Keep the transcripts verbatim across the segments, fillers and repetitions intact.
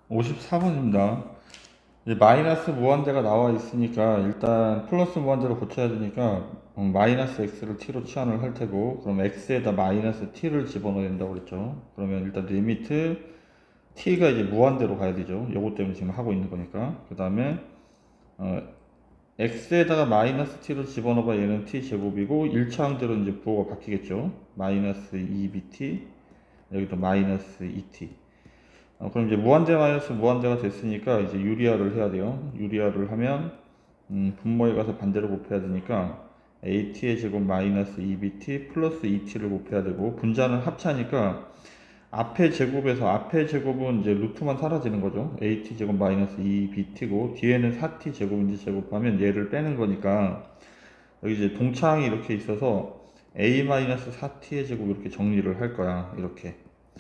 오십사 번입니다. 이제 마이너스 무한대가 나와 있으니까 일단 플러스 무한대로 고쳐야 되니까 음, 마이너스 x를 t로 치환을 할 테고, 그럼 x에다 마이너스 t를 집어넣어야 된다고 그랬죠. 그러면 일단 리미트 t가 이제 무한대로 가야 되죠. 요거 때문에 지금 하고 있는 거니까. 그 다음에 어, x에다가 마이너스 t를 집어넣어봐 얘는 t 제곱이고, 일 차 항대로 이제 부호가 바뀌겠죠. 마이너스 이 비 티, 여기도 마이너스 이 티. 어, 그럼 이제 무한대 마이너스 무한대가 됐으니까 이제 유리화를 해야 돼요. 유리화를 하면 음, 분모에 가서 반대로 곱해야 되니까 에이티의 제곱 마이너스 이 비 티 플러스 이 티를 곱해야 되고, 분자는 합차니까 앞에 제곱에서 앞에 제곱은 이제 루트만 사라지는 거죠. 에이티 제곱 마이너스 이 비 티고 뒤에는 사 티 제곱인지 제곱하면 얘를 빼는 거니까 여기 이제 동차항이 이렇게 있어서 a 마이너스 사 티의 제곱 이렇게 정리를 할 거야. 이렇게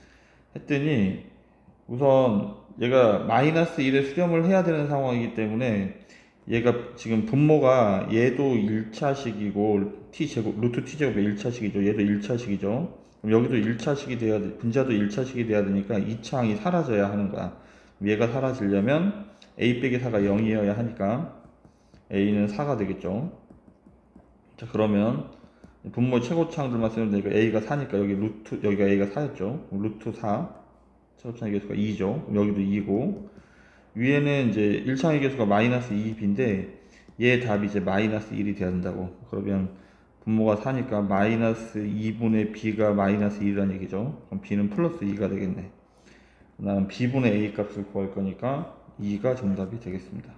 했더니 우선 얘가 마이너스 일에 수렴을 해야 되는 상황이기 때문에 얘가 지금 분모가 얘도 일 차식이고 t제곱 루트 t제곱이 일 차식이죠. 얘도 일 차식이죠. 그럼 여기도 일 차식이 돼야 돼. 분자도 일 차식이 돼야 되니까 이 차항이 사라져야 하는 거야. 얘가 사라지려면 a 빼기 사가 영이어야 하니까 a는 사가 되겠죠. 자, 그러면 분모 최고차항들만 쓰면 되니까 a가 사니까 여기 루트, 여기가 a가 사였죠. 루트 사, 최고차항의 개수가 이죠. 여기도 이고, 위에는 이제 일 차항의 개수가 마이너스 이 비인데 얘 답이 이제 마이너스 일이 돼야 된다고. 그러면 분모가 사니까 마이너스 이분의 b가 마이너스 일이라는 얘기죠. 그럼 b는 플러스 이가 되겠네. 나는 b분의 a 값을 구할 거니까 이가 정답이 되겠습니다.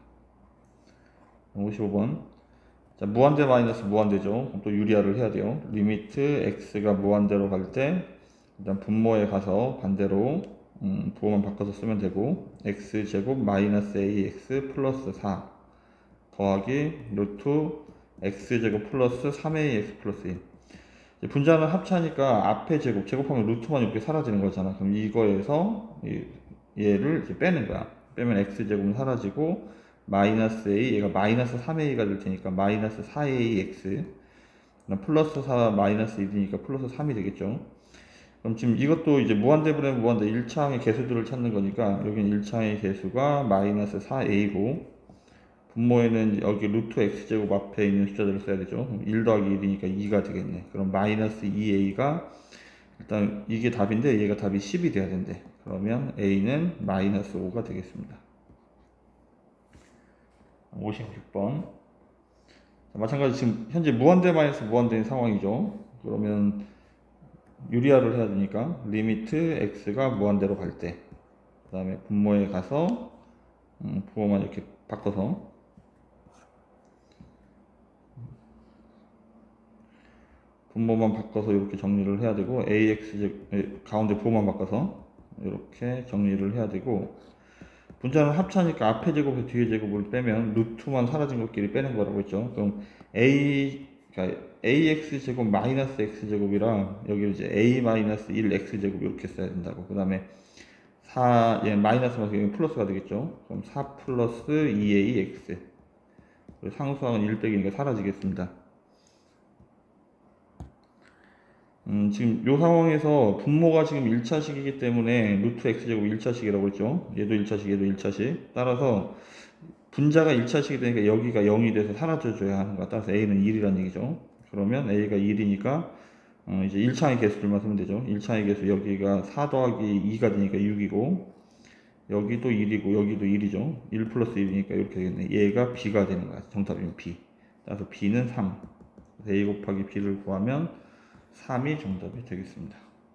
오십오 번. 자, 무한대 마이너스 무한대죠. 그럼 또 유리화를 해야 돼요. 리미트 x가 무한대로 갈 때 일단 분모에 가서 반대로 음, 부호만 바꿔서 쓰면 되고, x제곱 마이너스 ax 플러스 사 더하기 루트 x제곱 플러스 삼 에이엑스 플러스 일. 이제 분자는 합차니까 앞에 제곱, 제곱하면 루트만 이렇게 사라지는 거잖아. 그럼 이거에서 이- 얘를 이제 빼는 거야. 빼면 x제곱은 사라지고 마이너스 a, 얘가 마이너스 삼 에이가 될 테니까 마이너스 사 에이엑스, 플러스 사 마이너스 일이니까 플러스 삼이 되겠죠. 그럼 지금 이것도 이제 무한대분의 무한대 일 차항의 개수들을 찾는 거니까 여기는 일 차항의 개수가 마이너스 사 에이고, 분모에는 여기 루트 x제곱 앞에 있는 숫자들을 써야 되죠. 그럼 일 더하기 일이니까 이가 되겠네. 그럼 마이너스 이 에이가 일단 이게 답인데 얘가 답이 십이 돼야 된대. 그러면 a는 마이너스 오가 되겠습니다. 오십육 번. 마찬가지 지금 현재 무한대 마이너스 무한대인 상황이죠. 그러면 유리화를 해야 되니까 리미트 x가 무한대로 갈 때, 그 다음에 분모에 가서 음, 부호만 이렇게 바꿔서 분모만 바꿔서 이렇게 정리를 해야 되고, ax 가운데 부호만 바꿔서 이렇게 정리를 해야 되고, 분자는 합차니까 앞에 제곱에서 뒤에 제곱을 빼면 루트만 사라진 것끼리 빼는 거라고 했죠. 그럼 a 그러니까 ax 제곱 마이너스 x 제곱이랑 여기 이제 a 마이너스 일 x 제곱 이렇게 써야 된다고. 그 다음에 사, 얘 마이너스 마이너스 여기 플러스가 되겠죠. 그럼 사 플러스 이 에이엑스. 상수항은 일 빼기니까 사라지겠습니다. 음, 지금 이 상황에서 분모가 지금 일 차식이기 때문에 루트 x제곱 일 차식이라고 했죠. 얘도 일 차식, 얘도 일 차식. 따라서 분자가 일 차식이 되니까 여기가 영이 돼서 사라져줘야 하는 거야. 따라서 a는 일이라는 얘기죠. 그러면 a가 일이니까 어, 이제 일 차의 개수들만 쓰면 되죠. 일 차의 개수 여기가 사 더하기 이가 되니까 육이고, 여기도 일이고 여기도 일이죠. 일 플러스 일이니까 이렇게 되겠네. 얘가 b가 되는 거야. 정답이면 b. 따라서 b는 삼. a 곱하기 b를 구하면 삼이 정답이 되겠습니다.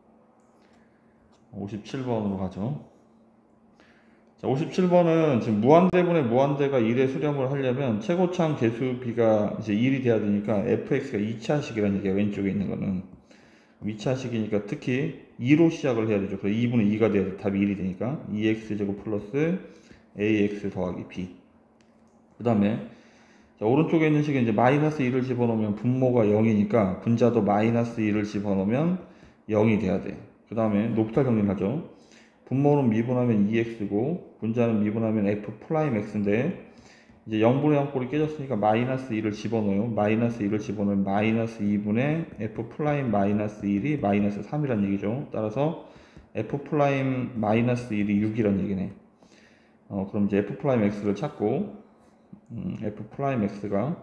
오십칠 번으로 가죠. 자, 오십칠 번은 지금 무한대분의 무한대가 일에 수렴을 하려면 최고차항 개수 b가 이제 일이 돼야 되니까 fx가 이 차식이라는 얘기가 왼쪽에 있는 거는 이 차식이니까 특히 이로 시작을 해야 되죠. 그래서 이분의 이가 돼야 답이 일이 되니까 이 엑스 제곱 플러스 ax 더하기 b. 그 다음에 오른쪽에 있는 식에 이제 마이너스 일을 집어넣으면 분모가 영이니까 분자도 마이너스 일을 집어넣으면 영이 돼야 돼. 그 다음에 높이탈 정리를 하죠. 분모는 미분하면 이 엑스고 분자는 미분하면 f 프라임 x인데 이제 영분의 영 꼴이 깨졌으니까 마이너스 일을 집어넣어요. 마이너스 일을 집어넣으면 마이너스 이분의 f 프라임 마이너스 일이 마이너스 삼이라는 얘기죠. 따라서 f 프라임 마이너스 일이 육이라는 얘기네. 어, 그럼 이제 f 프라임 x를 찾고, 음, f 프라임 x가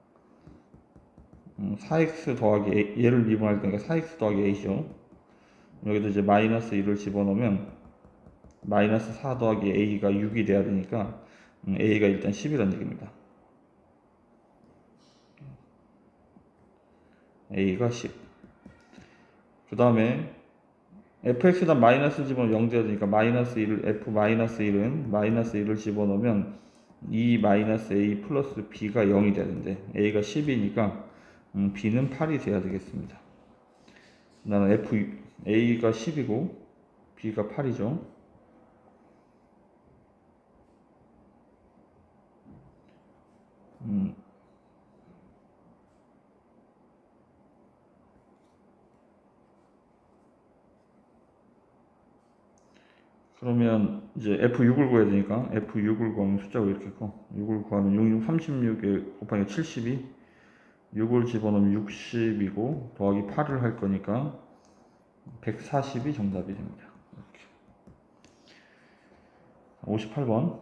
음, 사 엑스 더하기 a, 얘를 미분할 거니까 사 엑스 더하기 a죠. 여기도 이제 마이너스 일을 집어넣으면 마이너스 사 더하기 a가 육이 돼야 되니까 음, a가 일단 십이란 얘기입니다. a가 십. 그 다음에 fx에다 마이너스 집어넣으면 영 돼야 되니까 마이너스 일을 f 마이너스 일은 마이너스 일을 집어넣으면 이 마이너스 a 플러스 b가 영이 돼야 되는데 a가 십이니까 음, b는 팔이 돼야 되겠습니다. 나는 f a가 십이고 b가 팔이죠. 음, 그러면 이제 에프 육을 구해야 되니까 에프 육을 구하면 숫자가 이렇게 커. 육을 구하면 육, 육, 삼십육에 곱하기 칠십이, 육을 집어넣으면 육십이고 더하기 팔을 할 거니까 백사십이 정답이 됩니다. 이렇게. 오십팔 번.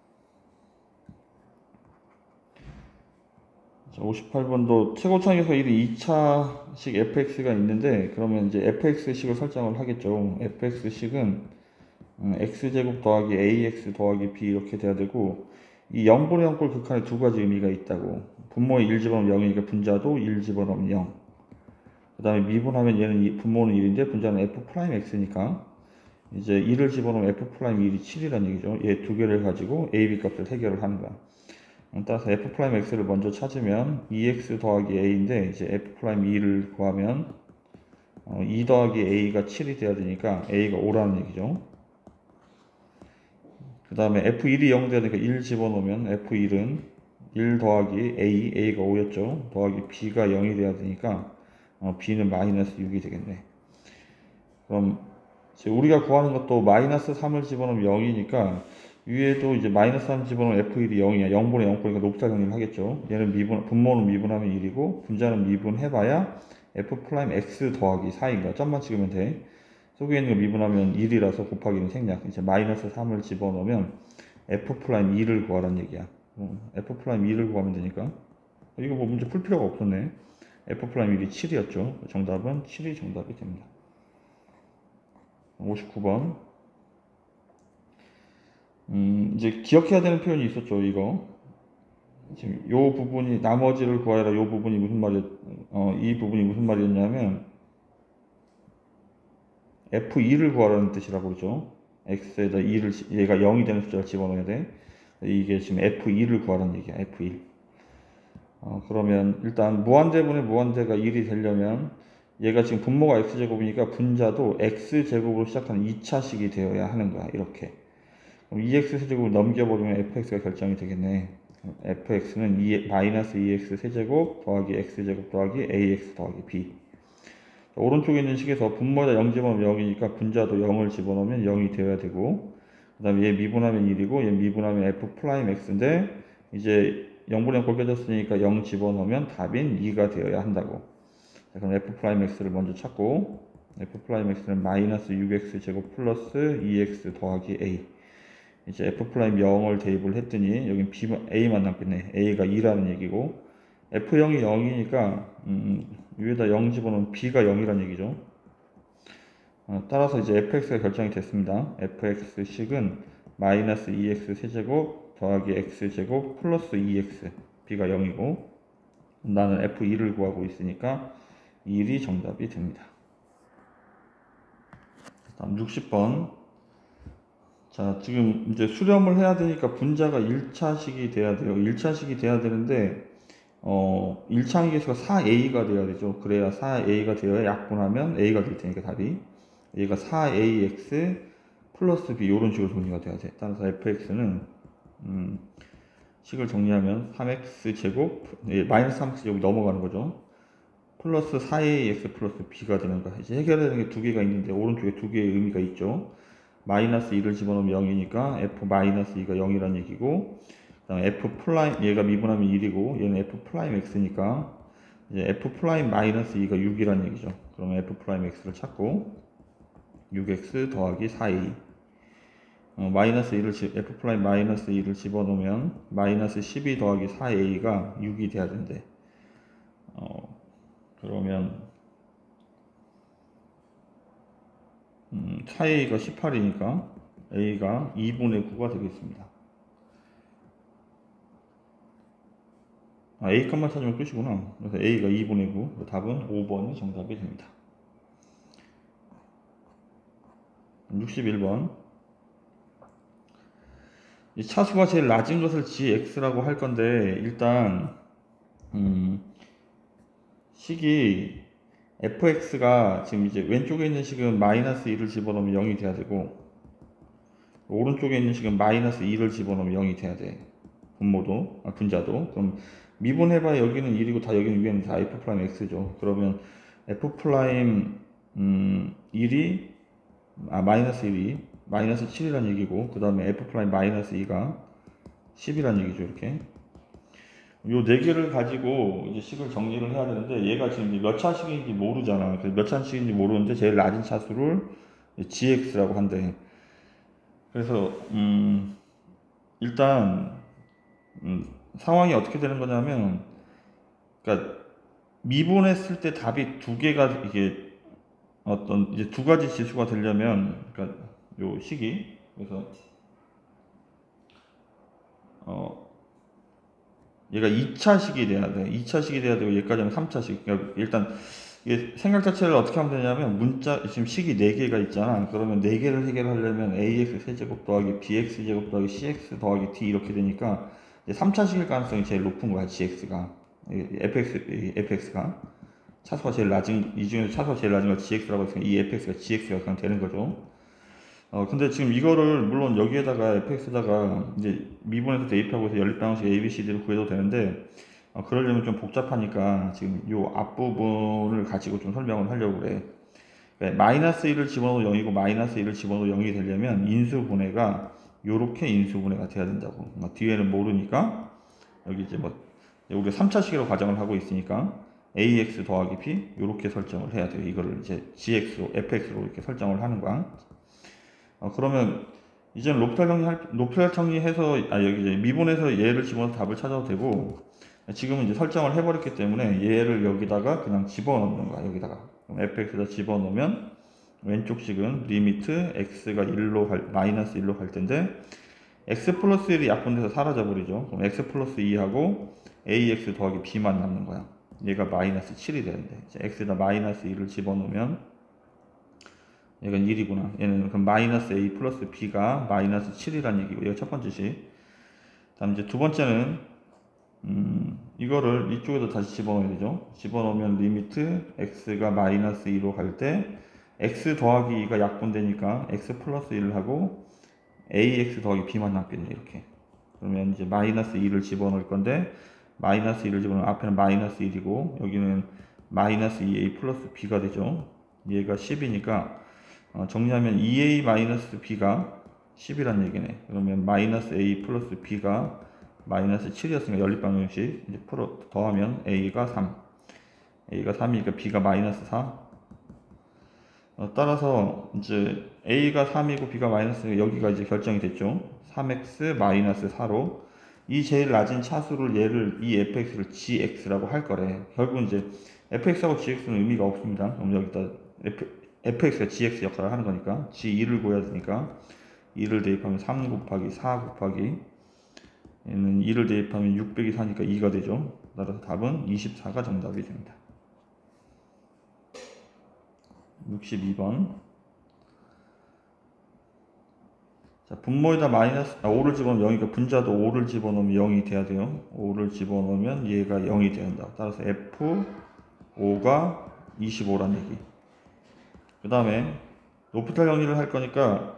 오십팔 번도 최고차항에서 일이 이 차식 에프엑스가 있는데 그러면 이제 에프엑스식을 설정을 하겠죠. 에프엑스식은 x제곱 더하기 ax 더하기 b 이렇게 돼야 되고, 이 영분의 영꼴 극한에 두 가지 의미가 있다고. 분모에 일 집어넣으면 영이니까 분자도 일 집어넣으면 영. 그 다음에 미분하면 얘는 분모는 일인데 분자는 f 프라임 x니까 이제 일을 집어넣으면 f 프라임 일이 칠이라는 얘기죠. 얘 두 개를 가지고 a, b 값을 해결을 하는 거야. 따라서 f 프라임 x를 먼저 찾으면 이 엑스 더하기 a인데 이제 f 프라임 이를 구하면 어, 이 더하기 a가 칠이 돼야 되니까 a가 오라는 얘기죠. 그 다음에 에프 일이 영 되니까 일 집어넣으면 에프 일은 일 더하기 a, a가 오였죠. 더하기 b가 영이 돼야 되니까 어, b는 마이너스 육이 되겠네. 그럼 이제 우리가 구하는 것도 마이너스 삼을 집어넣으면 영이니까 위에도 이제 마이너스 삼 집어넣으면 에프 일이 영이야. 영분의 영꼴이니까 높다 정리를 하겠죠. 얘는 미분, 분모는 미분하면 일이고 분자는 미분해봐야 f 프라임 x 더하기 사인가. 점만 찍으면 돼. 속에 있는 거 미분하면 일이라서 곱하기는 생략. 이제 마이너스 삼을 집어넣으면 f 프라임 이를 구하라는 얘기야. 어, f 프라임 이를 구하면 되니까 이거 뭐 문제 풀 필요가 없었네. f 프라임 일이 칠이었죠. 정답은 칠이 정답이 됩니다. 오십구 번. 음, 이제 기억해야 되는 표현이 있었죠. 이거 지금 요 부분이 나머지를 구하라. 요 부분이 무슨 말이 어, 이 부분이 무슨 말이었냐면 에프 이를 구하라는 뜻이라고 그러죠. x에다 이를, 얘가 영이 되는 숫자를 집어넣어야 돼. 이게 지금 에프 이를 구하라는 얘기야. 에프 일. 어, 그러면 일단 무한대분의 무한대가 일이 되려면 얘가 지금 분모가 x제곱이니까 분자도 x제곱으로 시작하는 이 차식이 되어야 하는 거야. 이렇게. 그럼 이 엑스 세제곱을 넘겨버리면 에프엑스가 결정이 되겠네. 에프엑스는 이, 마이너스 이 엑스 세제곱 더하기 x제곱 더하기 ax 더하기 b. 오른쪽에 있는 식에서 분모에다 영 집어넣으면 영이니까 분자도 영을 집어넣으면 영이 되어야 되고, 그 다음에 얘 미분하면 일이고 얘 미분하면 f 프라임 x인데 이제 영분의 영꼴 깨졌으니까 영 집어넣으면 답인 이가 되어야 한다고. 자, 그럼 f 프라임 x를 먼저 찾고 f 프라임 x는 마이너스 육 엑스 제곱 플러스 이 엑스 더하기 a. 이제 f 프라임 영을 대입을 했더니 여긴 b, a만 남겠네. a가 이라는 얘기고 에프 영이 영이니까 음, 위에다 영 집어넣으면 b가 영이라는 얘기죠. 어, 따라서 이제 에프엑스가 결정이 됐습니다. 에프엑스식은 마이너스 이 엑스 세제곱 더하기 x제곱 플러스 이 엑스, b가 영이고 나는 에프 일을 구하고 있으니까 일이 정답이 됩니다. 다음 육십 번. 자, 지금 이제 수렴을 해야 되니까 분자가 일 차식이 돼야 돼요. 일 차식이 돼야 되는데 어, 일 차 항계수가 사 에이가 돼야 되죠. 그래야 사 에이가 되어야 약분하면 a가 될 테니까 답이. 얘가 사 에이 엑스 플러스 b 이런 식으로 정리가 돼야 돼. 따라서 에프엑스는 음, 식을 정리하면 삼 엑스 제곱, 예, 마이너스 삼 엑스 제곱이 넘어가는 거죠. 플러스 사 에이 엑스 플러스 b가 되는 거야. 이제 해결해야 되는 게 두 개가 있는데 오른쪽에 두 개의 의미가 있죠. 마이너스 이를 집어넣으면 영이니까 f 마이너스 이가 영이라는 얘기고, 그 다음에 f 프라임, 얘가 미분하면 일이고 얘는 f 프라임 x니까 이제 f 프라임 마이너스 이가 육이라는 얘기죠. 그러면 f 프라임 x를 찾고 육 엑스 더하기 사 에이, 어, 마이너스 일을 f 프라임 마이너스 일을 집어넣으면 마이너스 십이 더하기 사 에이가 육이 돼야 된대. 어, 그러면 음, 사 에이가 십팔이니까 a가 이분의 구가 되겠습니다. 아, a 값만 찾으면 끝이구나. 그래서 a가 이분의 구, 답은 오 번이 정답이 됩니다. 육십일 번. 이 차수가 제일 낮은 것을 gx라고 할 건데, 일단 음, 식이 fx가 지금 이제 왼쪽에 있는 식은 마이너스 일을 집어넣으면 영이 돼야 되고, 오른쪽에 있는 식은 마이너스 일을 집어넣으면 영이 돼야 돼. 분모도, 아, 분자도. 그럼 미분해봐야 여기는 일이고 다 여기는 위에는 다 f 프라임 x죠. 그러면 f 프라임 음, 일이 아 마이너스 일이 마이너스 칠이란 얘기고, 그 다음에 f 프라임 마이너스 이가 십이란 얘기죠. 이렇게 요 네 개를 가지고 이제 식을 정리를 해야 되는데, 얘가 지금 몇 차식인지 모르잖아. 그래서 몇 차식인지 모르는데 제일 낮은 차수를 gx라고 한대. 그래서 음 일단 음 상황이 어떻게 되는 거냐면, 그러니까 미분했을 때 답이 두 개가 이게 어떤 이제 두 가지 지수가 되려면, 그러니까 요 식이, 그래서 어 얘가 이 차식이 돼야 돼. 이 차식이 돼야 되고, 얘까지 하면 삼 차식. 그러니까 일단 이게 생각 자체를 어떻게 하면 되냐면, 문자 지금 식이 네 개가 있잖아. 그러면 네 개를 해결하려면 ax 세제곱 더하기 bx 제곱 더하기 cx 더하기 d 이렇게 되니까 삼 차식일 가능성이 제일 높은 거야. gx가 fx fx가 차수가 제일 낮은, 이 중에서 차수가 제일 낮은 걸 gx라고 했으니까 이 fx가 gx가 그냥 되는 거죠. 어 근데 지금 이거를 물론 여기에다가 fx에다가 이제 미분해서 대입하고 해서 연립 방식 abcd를 구해도 되는데, 어 그러려면 좀 복잡하니까 지금 요 앞부분을 가지고 좀 설명을 하려고 그래. 그러니까 마이너스 일을 집어넣어도 영이고 마이너스 일을 집어넣어도 영이 되려면 인수분해가 요렇게 인수분해가 돼야 된다고. 뭐 뒤에는 모르니까 여기 이제 뭐 우리가 삼 차식으로 가정을 하고 있으니까 ax 더하기 b 요렇게 설정을 해야 돼요. 이거를 이제 gx로 fx로 이렇게 설정을 하는 거야. 어, 그러면 이제는 롭탈 정리할, 롭탈 정리해서, 아, 여기 이제 미분해서 얘를 집어넣어서 답을 찾아도 되고, 지금은 이제 설정을 해버렸기 때문에 얘를 여기다가 그냥 집어넣는 거야, 여기다가. 그럼 fx에다 집어넣으면 왼쪽 식은 리미트 x가 일로 갈, 마이너스 일로 갈 텐데, x 플러스 일이 약분돼서 사라져 버리죠. 그럼 x 플러스 이하고 ax 더하기 b만 남는 거야. 얘가 마이너스 칠이 되는데, 이제 x에다 마이너스 일을 집어넣으면 얘는 일이구나. 얘는 그럼 마이너스 a 플러스 b가 마이너스 칠이란 얘기고, 얘가 첫 번째 식. 다음 이제 두 번째는 음, 이거를 이쪽에다 다시 집어넣어야 되죠. 집어넣으면 리미트 x가 마이너스 이로 갈 때 x 더하기 이가 약분되니까 x 플러스 일을 하고 ax 더하기 b만 남겠네. 이렇게. 그러면 이제 마이너스 이를 집어넣을 건데, 마이너스 이를 집어넣으면 앞에는 마이너스 일이고 여기는 마이너스 이 에이 플러스 b가 되죠. 얘가 십이니까 어, 정리하면 이 에이 마이너스 b가 십이란 얘기네. 그러면 마이너스 a 플러스 b가 마이너스 칠이었으니까 연립방정식 이제 풀어 더하면 a가 삼, a가 삼이니까 b가 마이너스 사. 어, 따라서 이제 a가 삼이고 b가 마이너스, 여기가 이제 결정이 됐죠. 삼 엑스 마이너스 사로 이 제일 낮은 차수를 얘를 이 fx를 gx라고 할 거래. 결국 이제 fx하고 gx는 의미가 없습니다. 그럼 여기다 f, fx가 gx 역할을 하는 거니까 지 이를 구해야 되니까 이를 대입하면 삼 곱하기 사 곱하기 얘는 이를 대입하면 육 빼기 사니까 이가 되죠. 따라서 답은 이십사가 정답이 됩니다. 육십이 번. 자, 분모에다 마이너스 아, 오를 집어넣으면 영이니까 분자도 오를 집어넣으면 영이 돼야 돼요. 오를 집어넣으면 얘가 영이 돼야 한다. 따라서 에프 오가 이십오란 얘기. 그 다음에 노프탈 정리를 할 거니까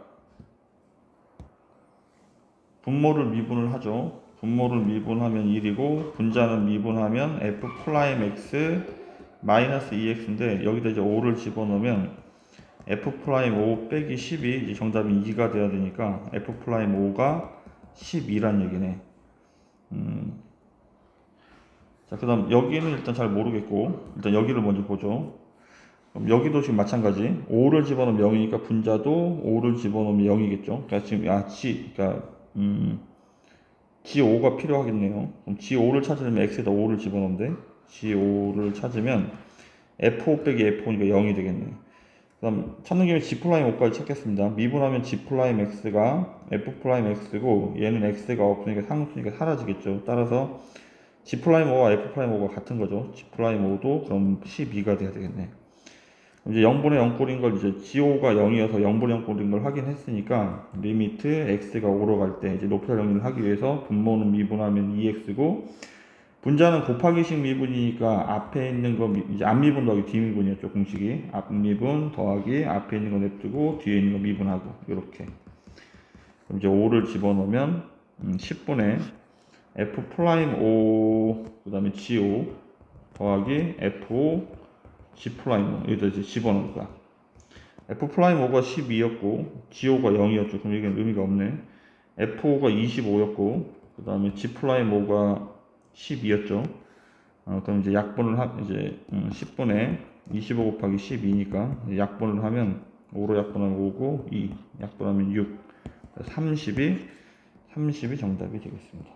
분모를 미분을 하죠. 분모를 미분하면 일이고 분자는 미분하면 f 프라임 x 마이너스 이 엑스인데 여기다 이제 오를 집어넣으면 f 프라임 오 빼기 십이 이제 정답이 이가 돼야 되니까 f 프라임 오가 십이란 얘기네. 음. 자, 그 다음 여기는 일단 잘 모르겠고 일단 여기를 먼저 보죠. 그럼 여기도 지금 마찬가지. 오를 집어넣으면 영이니까 분자도 오를 집어넣으면 영이겠죠. 그러니까 지금 아 G 그러니까 음 지 오가 필요하겠네요. 그럼 지 오를 찾으려면 X에다 오를 집어넣으면 돼. 지 오를 찾으면 에프 오 빼기 에프 오니까 영이 되겠네. 그럼 찾는 김에 G 프라임 오까지 찾겠습니다. 미분하면 G 프라임 X가 F 프라임 X고 얘는 X가 없으니까 상수니까 사라지겠죠. 따라서 G 프라임 오와 F 프라임 오가 같은 거죠. G 프라임 오도 그럼 십이가 돼야 되겠네. 이제 영분의 영꼴인 걸 이제 지 오가 영이어서 영분의 영꼴인 걸 확인했으니까 리미트 X가 오로 갈 때 이제 높이할 정리를 하기 위해서 분모는 미분하면 이 엑스고 분자는 곱하기식 미분이니까 앞에 있는 거 이제 앞미분 더하기 뒷미분이었죠. 공식이 앞미분 더하기 앞에 있는 거 냅두고 뒤에 있는 거 미분하고 이렇게. 그럼 이제 오를 집어넣으면 음, 십분의 F 프라임 오 그 다음에 지 오 더하기 에프 오 G 프라임 오 여기다 이제 집어넣을 거야. F 프라임 오가 십이였고 지 오가 영이었죠. 그럼 이게 의미가 없네. 에프 오가 이십오였고 그 다음에 G 프라임 오가 십이였죠. 어, 그럼 이제 약분을 하, 이제 음, 십분의 이십오 곱하기 십이니까 약분을 하면 오로 약분하면 오고 이 약분하면 육 삼십이 삼십이 정답이 되겠습니다.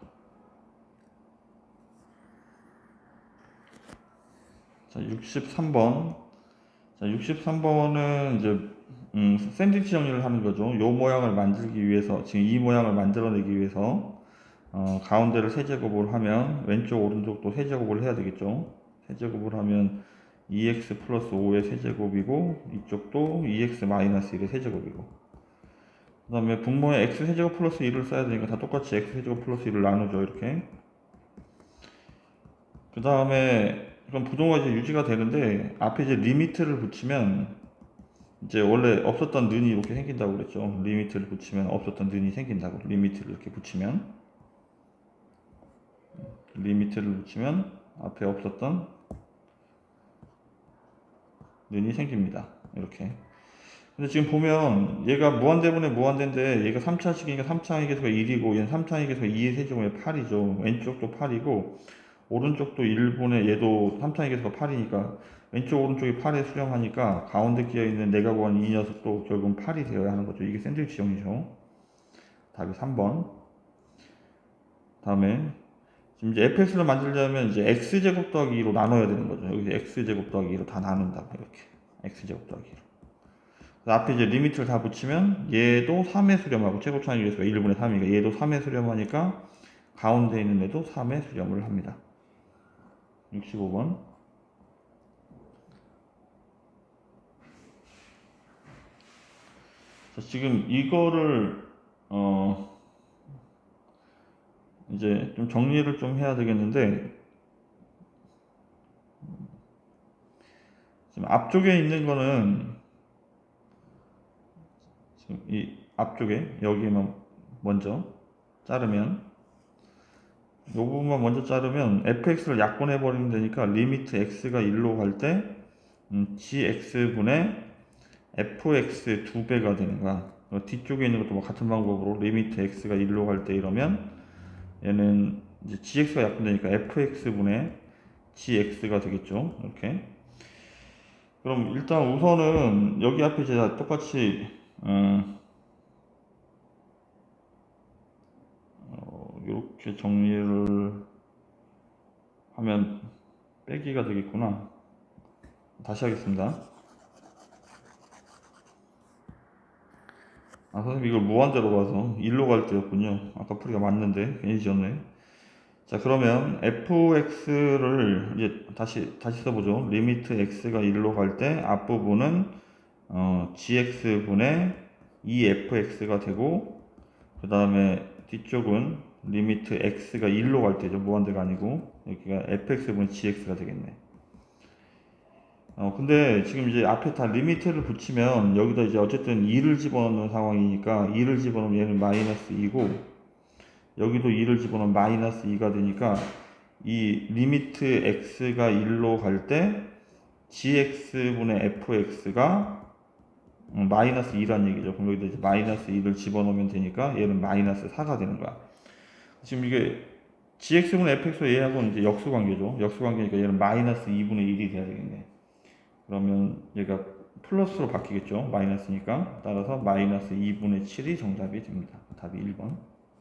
자, 육십삼 번. 자, 육십삼 번은 이제 음, 샌드위치 정리를 하는 거죠. 요 모양을 만들기 위해서 지금 이 모양을 만들어내기 위해서 어, 가운데를 세제곱을 하면 왼쪽 오른쪽도 세제곱을 해야 되겠죠. 세제곱을 하면 이 엑스 플러스 오의 세제곱이고 이쪽도 이 엑스 마이너스 일의 세제곱이고 그 다음에 분모에 x 세제곱 플러스 일을 써야 되니까 다 똑같이 x 세제곱 플러스 일을 나누죠. 이렇게. 그 다음에 그럼 부동호가 이제 유지가 되는데 앞에 이제 리미트를 붙이면 이제 원래 없었던 는이 이렇게 생긴다고 그랬죠. 리미트를 붙이면 없었던 는이 생긴다고. 리미트를 이렇게 붙이면 리미트를 붙이면 앞에 없었던 는이 생깁니다. 이렇게. 근데 지금 보면 얘가 무한대분의 무한대인데 얘가 삼 차식이니까 삼 차 항의계수가 일이고 얘는 삼 차 항의계수가 이의 세제곱에 팔이죠. 왼쪽도 팔이고 오른쪽도 일분의 얘도 삼 차 항의계수가 팔이니까 왼쪽 오른쪽이 팔에 수렴하니까 가운데 끼어있는 내가 구한 이 녀석도 결국은 팔이 되어야 하는 거죠. 이게 샌드위치형이죠. 답이 삼 번. 다음에 지금 이제 에프엑스를 만들려면 이제 x제곱 더하기 이로 나눠야 되는 거죠. 여기 x제곱 더하기 이로 다 나눈다고 이렇게 x제곱 더하기 이로. 앞에 이제 리미트를 다 붙이면 얘도 삼에 수렴하고 최고차항 계수가 일분의 삼이니까 얘도 삼에 수렴하니까 가운데 있는 애도 삼에 수렴을 합니다. 육십오 번. 자, 지금 이거를 어 이제 좀 정리를 좀 해야 되겠는데 지금 앞쪽에 있는 거는 지금 이 앞쪽에 여기만 먼저 자르면 이 부분만 먼저 자르면 에프엑스를 약분해 버리면 되니까 리미트 x가 일로 갈 때 음, gx분의 에프엑스 두 배가 되는 거야. 뒤쪽에 있는 것도 뭐 같은 방법으로 리미트 x가 일로 갈 때 이러면 얘는 이제 gx가 약분되니까 fx분의 gx가 되겠죠. 이렇게. 그럼 일단 우선은 여기 앞에 이제 똑같이 어, 어, 이렇게 정리를 하면 빼기가 되겠구나. 다시 하겠습니다. 아, 선생님 이걸 무한대로 봐서 일로 갈 때였군요. 아까 풀이가 맞는데 괜히 지었네. 자, 그러면 fx를 이제 다시 다시 써보죠. 리미트 x가 일로 갈 때 앞부분은 어, gx분의 이 에프엑스가 되고 그 다음에 뒤쪽은 리미트 x가 일로 갈 때죠. 무한대가 아니고 여기가 fx분의 gx가 되겠네. 어 근데 지금 이제 앞에 다 리미트를 붙이면 여기다 이제 어쨌든 이를 집어넣는 상황이니까 이를 집어넣으면 얘는 마이너스 이고 여기도 이를 집어넣으면 마이너스 이가 되니까 이 리미트 x가 일로 갈 때 gx분의 fx가 마이너스 이란 얘기죠. 그럼 여기다 이제 마이너스 이를 집어넣으면 되니까 얘는 마이너스 사가 되는 거야. 지금 이게 gx분의 fx와 얘하고는 이제 역수관계죠. 역수관계니까 얘는 마이너스 이분의 일이 돼야 되겠네. 그러면 얘가 플러스로 바뀌겠죠. 마이너스니까. 따라서 마이너스 이분의 칠이 정답이 됩니다. 답이 일 번.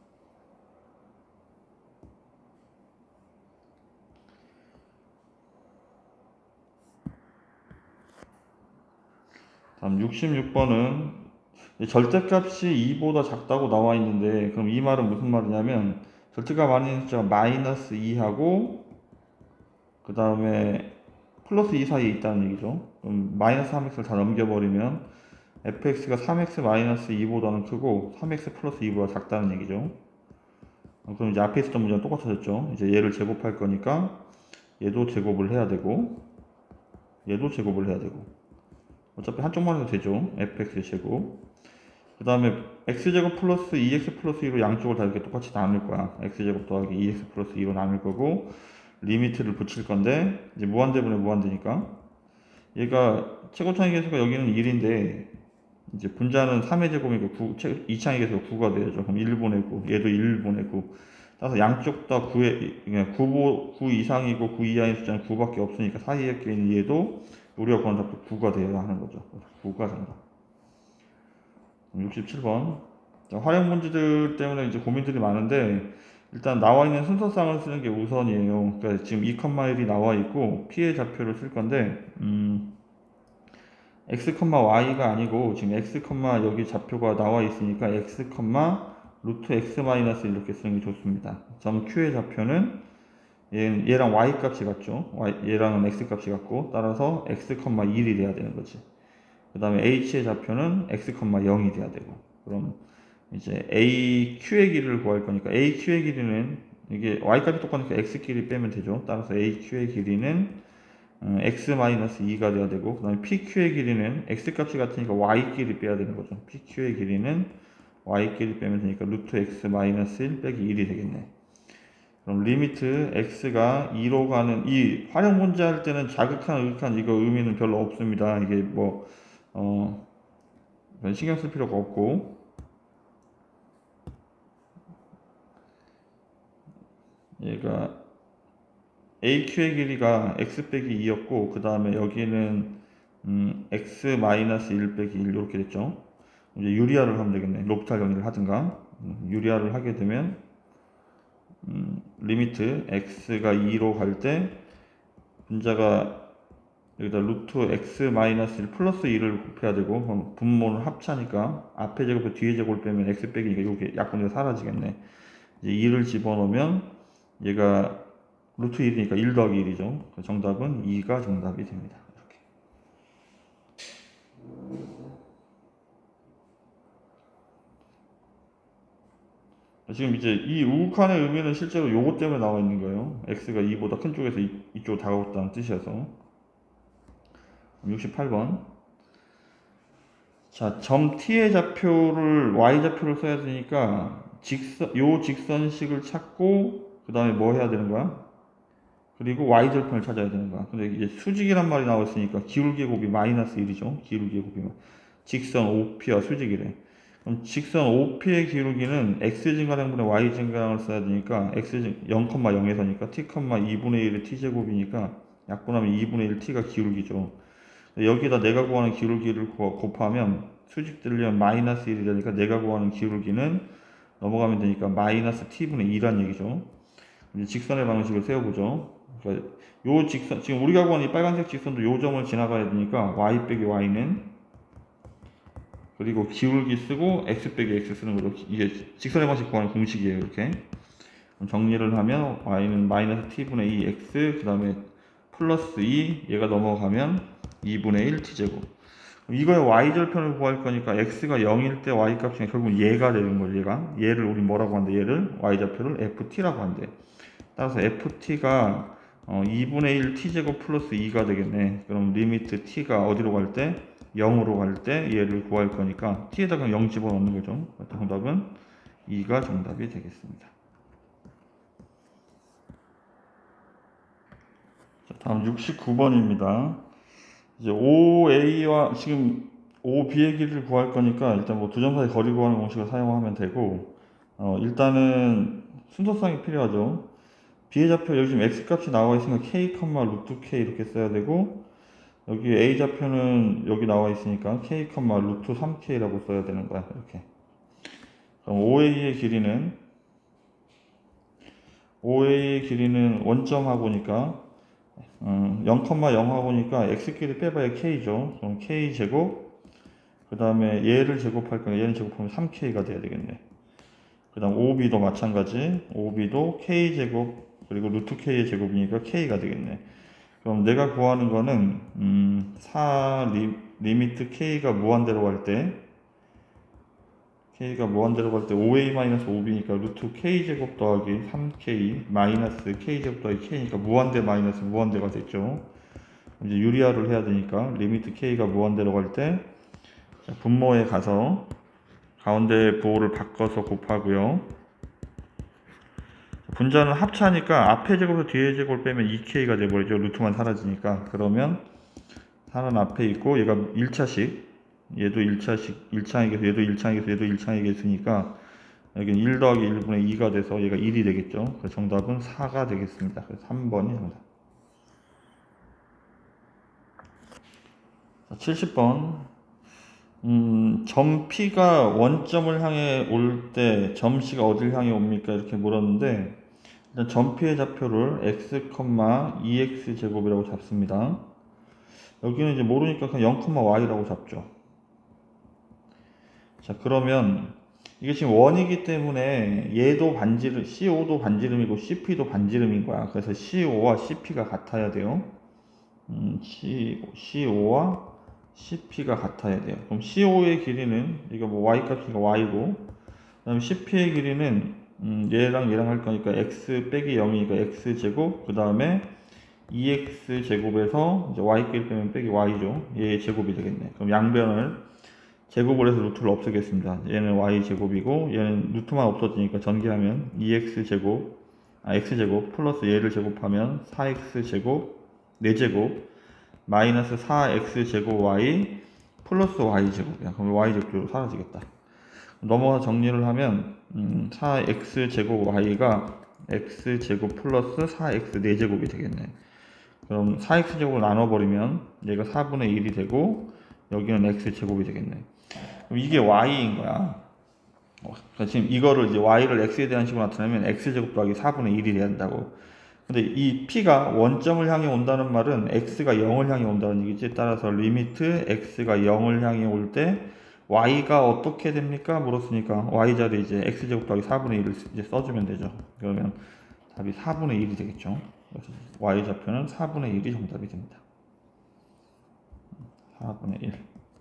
다음 육십육 번은 절대값이 이보다 작다고 나와 있는데, 그럼 이 말은 무슨 말이냐면 절대값 안에 숫자가 마이너스 이하고 그 다음에 플러스 이 사이에 있다는 얘기죠. 그럼 마이너스 삼 엑스를 다 넘겨버리면 에프엑스가 삼 엑스 마이너스 이보다는 크고 삼 엑스 플러스 이보다 작다는 얘기죠. 그럼 이제 앞에 있었던 문제랑 똑같아졌죠. 이제 얘를 제곱할 거니까 얘도 제곱을 해야 되고 얘도 제곱을 해야 되고, 어차피 한쪽만 해도 되죠. 에프엑스 제곱. 그 다음에 x제곱 플러스 이 엑스 플러스 이로 양쪽을 다 이렇게 똑같이 나눌 거야. x제곱 더하기 이 엑스 플러스 이로 나눌 거고, 리미트를 붙일 건데, 이제 무한대분의 무한대니까 얘가 최고차의 계수가 여기는 일인데 이제 분자는 삼의 제곱이고 이차의 계수가 구가 되죠. 그럼 일분의 구, 얘도 일분의 구. 따라서 양쪽 다 구의, 그냥 구, 구 이상이고 구 이하의 숫자는 구밖에 없으니까 사이에 끼는 얘도 우리가 구한 답도 구가 되어야 하는 거죠. 구가 정답. 육십칠 번. 자, 활용 문제들 때문에 이제 고민들이 많은데, 일단 나와 있는 순서상을 쓰는 게 우선이에요. 그러니까 지금 이, 일이 나와 있고 p의 좌표를 쓸 건데, 음, x, y가 아니고 지금 x, 여기 좌표가 나와 있으니까 x, 루트 x 마이너스 이렇게 쓰는 게 좋습니다. 점 q의 좌표는 얘, 얘랑 y 값이 같죠. y, 얘랑은 x 값이 같고, 따라서 x, 일이 돼야 되는 거지. 그 다음에 h의 좌표는 x, 영이 돼야 되고, 그럼 이제 a, q의 길이를 구할 거니까 a, q의 길이는 이게 y 값이 똑같으니까 x 길이 빼면 되죠. 따라서 a, q의 길이는 어, x 마이너스 이가 돼야 되고, 그 다음에 p, q의 길이는 x 값이 같으니까 y 길이 빼야 되는 거죠. p, q의 길이는 y 길이 빼면 되니까 루트 x 마이너스 일 빼기 일이 되겠네. 그럼 리미트 x가 이로 가는, 이 활용 문제 할 때는 자극한, 의극한 이거 의미는 별로 없습니다. 이게 뭐 어, 신경 쓸 필요가 없고, 얘가 aq의 길이가 x 빼기 이였고, 그 다음에 여기는 음, x 마이너스 일 빼기 일 이렇게 됐죠. 이제 유리화를 하면 되겠네. 로피탈 정리를 하든가. 음, 유리화를 하게 되면 음, 리미트 x가 이로 갈 때 분자가 여기다 루트 x 마이너스 일 플러스 일을 곱해야 되고, 그럼 분모는 합차니까 앞에 제곱에 뒤에 제곱을 빼면 x 빼기 이게 이게 약분이 사라지겠네. 이제 일을 집어넣으면 얘가 루트 일이니까 일 더하기 일이죠. 정답은 이가 정답이 됩니다. 이렇게. 지금 이제 이 우극한의 의미는 실제로 요거 때문에 나와 있는 거예요. x가 이보다 큰 쪽에서 이, 이쪽으로 다가왔다는 뜻이어서. 육십팔 번. 자, 점 t의 좌표를 y 좌표를 써야 되니까 직선, 요 직선식을 찾고 그 다음에 뭐 해야 되는 거야? 그리고 y절편을 찾아야 되는 거야. 근데 이제 수직이란 말이 나왔으니까 기울기의 곱이 마이너스 일이죠. 기울기의 곱이 직선 오피와 수직이래. 그럼 직선 오피의 기울기는 x 증가량분의 y 증가량을 써야 되니까 x 영, 영에서니까 t, 이분의 일의 t제곱이니까 약분하면 이분의 일 t가 기울기죠. 여기다 내가 구하는 기울기를 곱하면 수직 들리면 마이너스 일이 되니까 내가 구하는 기울기는 넘어가면 되니까 마이너스 t분의 이란 얘기죠. 이제 직선의 방식을 세워보죠. 그러니까 요 직선, 지금 우리가 구하는 이 빨간색 직선도 요 점을 지나가야 되니까 y 빼기 y는, 그리고 기울기 쓰고 x 빼기 x 쓰는 거죠. 이게 직선의 방식 구하는 공식이에요. 이렇게 정리를 하면 y는 마이너스 t분의 이 x, 그 다음에 플러스 이, 얘가 넘어가면 이분의 일 t제곱. 이거의 y절편을 구할 거니까 x가 영일 때 y 값이 결국 얘가 되는 거죠. 얘가 얘를 우리 뭐라고 한대? 얘를 y좌표를 ft라고 한대. 따라서 ft가 어, 이분의 일 t제곱 플러스 이가 되겠네. 그럼 리미트 t가 어디로 갈 때? 영으로 갈 때 얘를 구할 거니까 t에다가 영 집어넣는 거죠. 정답은 이가 정답이 되겠습니다. 자, 다음 육십구 번입니다. 이제 오에이와 지금 오비의 길이를 구할 거니까 일단 뭐 두 점 사이 거리 구하는 공식을 사용하면 되고, 어, 일단은 순서상이 필요하죠. b의 좌표 여기 지금 x 값이 나와 있으니까 k, 루트 k 이렇게 써야 되고, 여기 A 좌표는 여기 나와 있으니까 K, 루트 삼 케이라고 써야 되는 거야. 이렇게. 그럼 오에이의 길이는 오에이의 길이는 원점하고니까 음, 영, 영하고니까 x끼리 빼봐야 k죠. 그럼 k 제곱, 그 다음에 얘를 제곱할 거니까 얘는 제곱하면 삼 케이가 돼야 되겠네. 그 다음 오비도 마찬가지, 오비도 k 제곱 그리고 루트 k의 제곱이니까 k가 되겠네. 그럼 내가 구하는 거는 음, 사 리, 리미트 k가 무한대로 갈 때 k가 무한대로 갈 때 오에이-오비니까 루트 k제곱 더하기 삼 케이 마이너스 k제곱 더하기 k니까 무한대 마이너스 무한대가 됐죠. 이제 유리화를 해야 되니까 리미트 k가 무한대로 갈 때 분모에 가서 가운데 부호를 바꿔서 곱하고요. 분자는 합차니까 앞에 제곱에서 뒤에 제곱을 빼면 이 케이가 돼버리죠. 루트만 사라지니까. 그러면 사는 앞에 있고 얘가 일 차식, 얘도 일 차식, 일 차항이겠어, 얘도 일 차항이겠어, 얘도 일 차항이겠으니까 여기는 일 더하기 일분의 이가 돼서 얘가 일이 되겠죠. 그래서 정답은 사가 되겠습니다. 그래서 삼 번이 정답. 칠십 번. 음, 점 P가 원점을 향해 올 때 점 C가 어딜 향해 옵니까? 이렇게 물었는데 일단 점 P의 좌표를 x, 이 엑스 제곱이라고 잡습니다. 여기는 이제 모르니까 그냥 영, 와이라고 잡죠. 자, 그러면 이게 지금 원이기 때문에 얘도 반지름, 씨오도 반지름이고 씨피도 반지름인 거야. 그래서 씨오와 씨피가 같아야 돼요. 음, 씨오와 씨피가 같아야 돼요. 그럼 씨오의 길이는 이거 뭐 y 값이니까 y고, 그다음 씨피의 길이는 음, 얘랑 얘랑 할 거니까 x 빼기 영이니까 x 제곱, 그 다음에 이 엑스 제곱에서 이제 y끼리 빼면 빼기 y죠. 얘의 제곱이 되겠네. 그럼 양변을 제곱을 해서 루트를 없애겠습니다. 얘는 y 제곱이고 얘는 루트만 없어지니까 전개하면 이 엑스 제곱, 아 x 제곱 플러스 얘를 제곱하면 사 엑스 제곱 네 제곱 마이너스 사 엑스 제곱 y 플러스 y 제곱이야. 그럼 y 제곱으로 사라지겠다. 넘어가서 정리를 하면 음, 사 엑스 제곱 y가 x 제곱 플러스 사 엑스 네 제곱이 되겠네. 그럼 사 엑스 제곱을 나눠버리면 얘가 사분의 일이 되고 여기는 x 제곱이 되겠네. 그럼 이게 y인 거야. 그러니까 지금 이거를 이제 y를 x에 대한 식으로 나타내면 x 제곱 더하기 사분의 일이 돼야 된다고. 근데 이 p가 원점을 향해 온다는 말은 x가 영을 향해 온다는 얘기지. 따라서 리미트 x가 영을 향해 올 때 y가 어떻게 됩니까? 물었으니까 y 자리에 이제 x제곱 더하기 사분의 일을 이제 써주면 되죠. 그러면 답이 사분의 일이 되겠죠. 그래서 y 좌표는 사분의 일이 정답이 됩니다. 사분의 일.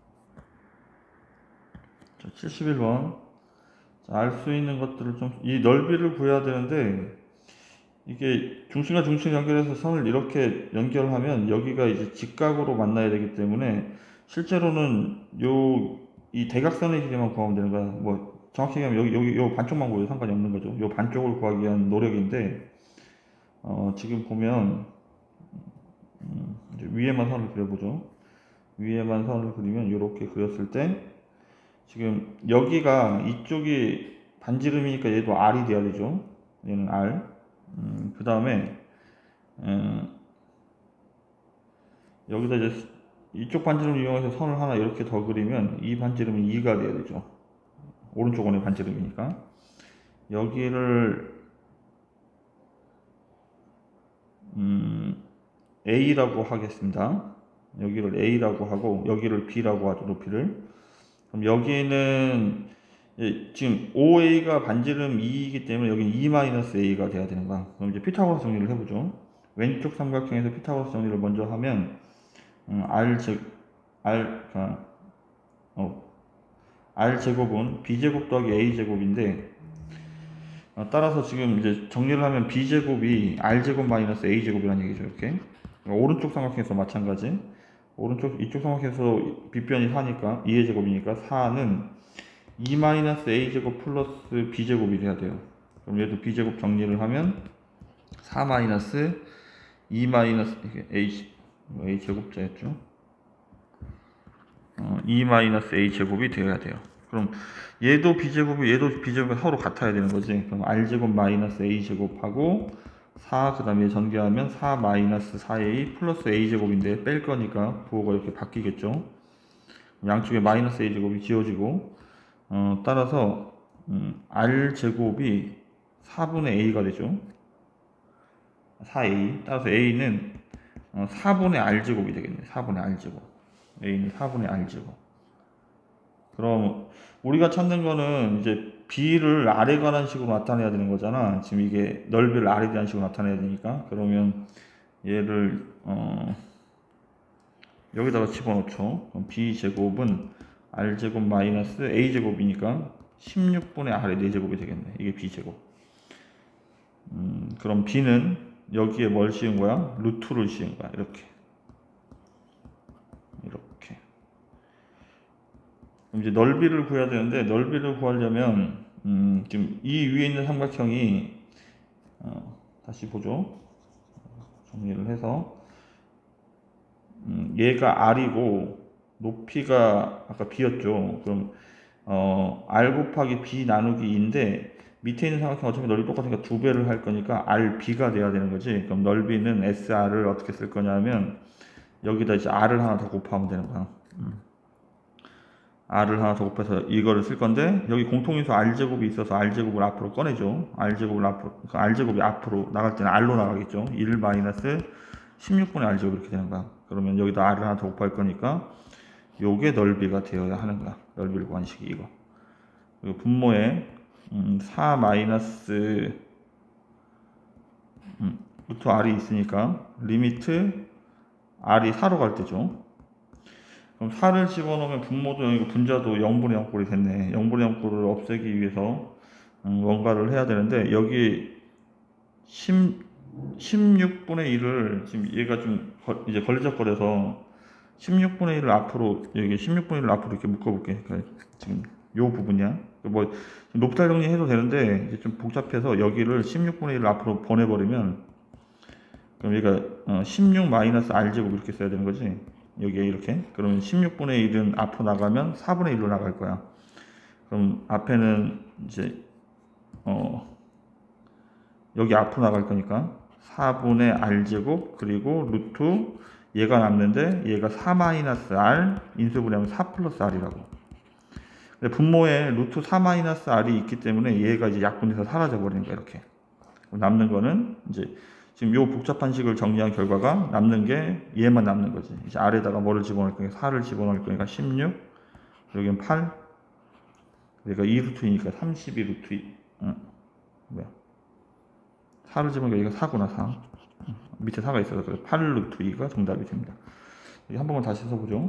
자, 칠십일 번. 알 수 있는 것들을 좀, 이 넓이를 구해야 되는데, 이게 중심과 중심 연결해서 선을 이렇게 연결하면 여기가 이제 직각으로 만나야 되기 때문에 실제로는 요 이 대각선의 길이만 구하면 되는 거야. 뭐 정확히 얘기하면 여기 여기 요 반쪽만 구해도 상관이 없는 거죠. 요 반쪽을 구하기 위한 노력인데 어 지금 보면 음 이제 위에만 선을 그려보죠. 위에만 선을 그리면 이렇게 그렸을 때 지금 여기가 이쪽이 반지름이니까 얘도 R이 돼야 되죠. 얘는 R. 음, 그 다음에 음, 여기다 이제 이쪽 반지름을 이용해서 선을 하나 이렇게 더 그리면 이 반지름은 이가 돼야 되죠. 오른쪽 원의 반지름이니까 여기를 음, A라고 하겠습니다. 여기를 A라고 하고 여기를 B라고 하죠. 높이를. 그럼 여기는 예, 지금 오에이가 반지름 이이기 때문에 여기는 이 마이너스 에이가 돼야 되는 거야. 그럼 이제 피타고라스 정리를 해보죠. 왼쪽 삼각형에서 피타고라스 정리를 먼저 하면 음, R 제 R 어, R 제곱은 B 제곱 더하기 A 제곱인데 어, 따라서 지금 이제 정리를 하면 B 제곱이 R 제곱 마이너스 A 제곱이라는 얘기죠. 이렇게 오른쪽 삼각형에서 마찬가지. 오른쪽 이쪽 삼각형에서 빗변이 사니까 이의 제곱이니까 사는 이 마이너스 A 제곱 플러스 B 제곱이 돼야 돼요. 그럼 얘도 B 제곱 정리를 하면 사 마이너스 이 마이너스 A, A 제곱자였죠. 어, 이 마이너스 A 제곱이 되어야 돼요. 그럼 얘도 B 제곱이 얘도 B 제곱이 서로 같아야 되는 거지. 그럼 R 제곱 마이너스 A 제곱하고 사, 그 다음에 전개하면 사 마이너스 사 에이 플러스 a제곱인데 뺄 거니까 부호가 이렇게 바뀌겠죠. 양쪽에 마이너스 a제곱이 지워지고, 어, 따라서 음, r제곱이 사분의 a가 되죠. 사 에이. 따라서 a는 어, 사분의 r제곱이 되겠네. 사분의 r제곱. a는 사분의 r제곱. 그럼 우리가 찾는 거는 이제 b를 r에 관한 식으로 나타내야 되는 거잖아. 지금 이게 넓이를 r에 대한 식으로 나타내야 되니까. 그러면 얘를 어, 여기다가 집어넣죠. 그럼 b제곱은 r제곱 마이너스 a제곱이니까 십육분의 r의 네 제곱이 되겠네. 이게 b제곱. 음, 그럼 b는 여기에 뭘 씌운 거야? 루트를 씌운 거야. 이렇게. 이렇게. 그럼 이제 넓이를 구해야 되는데, 넓이를 구하려면, 음, 지금 이 위에 있는 삼각형이, 어, 다시 보죠. 정리를 해서, 음, 얘가 r이고, 높이가 아까 b였죠. 그럼, 어, r 곱하기 b 나누기 이인데, 밑에 있는 삼각형 어차피 넓이 똑같으니까 두 배를 할 거니까 rb가 돼야 되는 거지. 그럼 넓이는 sr을 어떻게 쓸 거냐면 여기다 이제 r을 하나 더 곱하면 되는 거야. 음. r을 하나 더 곱해서 이거를 쓸 건데 여기 공통인수 r제곱이 있어서 r제곱을 앞으로 꺼내죠. r제곱을 앞으로, 그 r제곱이 앞으로 나갈 때는 r로 나가겠죠. 일 마이너스 십육분의 r제곱 이렇게 되는 거야. 그러면 여기다 r을 하나 더 곱할 거니까 요게 넓이가 되어야 하는 거야. 넓이를 구하는 식이 이거. 그리고 분모에 음, 사 마이너스 음, 루트 r이 있으니까 리미트 r이 사로 갈 때죠. 그럼 사를 집어넣으면 분모도 영이고 분자도 영분의 영꼴이 됐네. 영분의 영꼴을 없애기 위해서 음, 뭔가를 해야 되는데 여기 십육분의 일을 지금 얘가 좀 거, 이제 걸리적거려서 십육분의 일을 앞으로 여기 십육분의 일을 앞으로 이렇게 묶어볼게. 그러니까 지금 요 부분이야. 뭐 높다 정리해도 되는데 이제 좀 복잡해서 여기를 십육분의 일을 앞으로 보내버리면 그럼 얘가 어, 십육 마이너스 r제곱 이렇게 써야 되는 거지. 여기에 이렇게. 그러면 십육분의 일은 앞으로 나가면 사분의 일로 나갈 거야. 그럼 앞에는 이제 어 여기 앞으로 나갈 거니까 사분의 r제곱 그리고 루트 얘가 남는데 얘가 사 마이너스 r 인수분해하면 사 플러스 r이라고. 분모에 루트 사 마이너스 r이 있기 때문에 얘가 이제 약분돼서 사라져 버리는 거야. 이렇게. 남는 거는 이제 지금 요 복잡한 식을 정리한 결과가 남는 게 얘만 남는 거지. 이제 아래다가 뭐를 집어넣을 거니까 사를 집어넣을 거니까 십육, 여기는 팔, 여기가 이 루트이니까 삼십이 루트, 응. 뭐야? 사를 집어넣으니까 여기가 사구나, 사. 응. 밑에 사가 있어서 그래. 팔 루트 이가 정답이 됩니다. 여기 한 번만 다시 써보죠.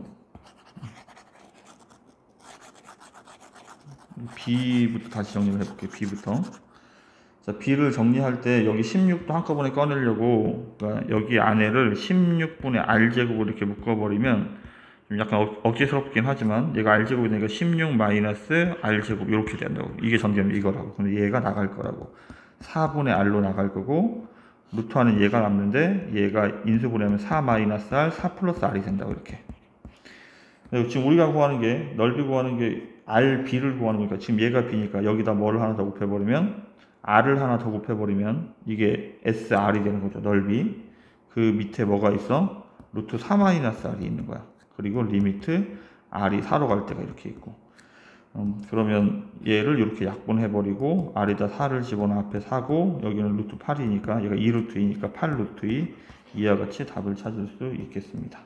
B부터 다시 정리를 해볼게요. B부터. 자, B를 정리할 때 여기 십육도 한꺼번에 꺼내려고 그러니까 여기 안에를 십육분의 r제곱을 이렇게 묶어버리면 좀 약간 억, 억지스럽긴 하지만 얘가 r제곱이 되니까 십육 마이너스 r제곱 이렇게 된다고. 이게 전개하면 이거라고. 근데 얘가 나갈 거라고. 사분의 r로 나갈 거고 루트하는 얘가 남는데 얘가 인수분해하면 사 마이너스 r, 사 플러스 r이 된다고 이렇게. 지금 우리가 구하는 게 넓이 구하는 게 rb를 구하는 거니까 지금 얘가 b니까 여기다 뭐를 하나 더 곱해버리면 r을 하나 더 곱해버리면 이게 sr이 되는 거죠. 넓이. 그 밑에 뭐가 있어? 루트 사 마이너스 r이 있는 거야. 그리고 리미트 r이 사로 갈 때가 이렇게 있고. 음, 그러면 얘를 이렇게 약분해버리고 r에다 사를 집어넣어 앞에 사고 여기는 루트 팔이니까 얘가 이 루트이니까 팔 루트 이 이와 같이 답을 찾을 수 있겠습니다.